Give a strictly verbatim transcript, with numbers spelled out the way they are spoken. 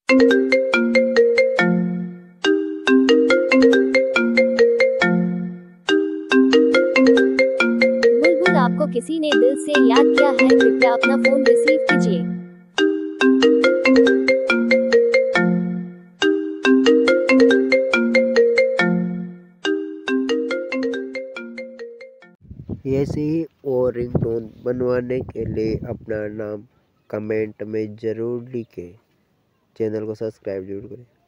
बुलबुल, आपको किसी ने दिल से याद किया है, कृपया अपना फोन रिसीव कीजिए। ऐसे ही और रिंगटोन बनवाने के लिए अपना नाम कमेंट में ज़रूर लिखें। चैनल को सब्सक्राइब जरूर करें।